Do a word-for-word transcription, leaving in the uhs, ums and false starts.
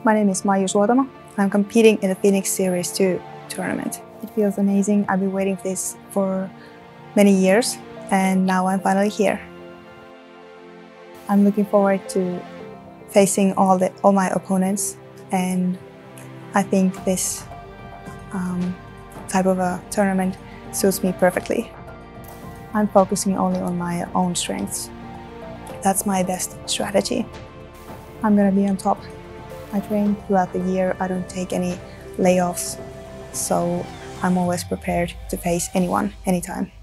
my name is Maiju Suotama. I'm competing in the Finnish Series two tournament. It feels amazing. I've been waiting for this for many years and now I'm finally here. I'm looking forward to facing all, the, all my opponents, and I think this um, type of a tournament suits me perfectly. I'm focusing only on my own strengths. That's my best strategy. I'm gonna be on top. I train throughout the year. I don't take any layoffs, so I'm always prepared to face anyone, anytime.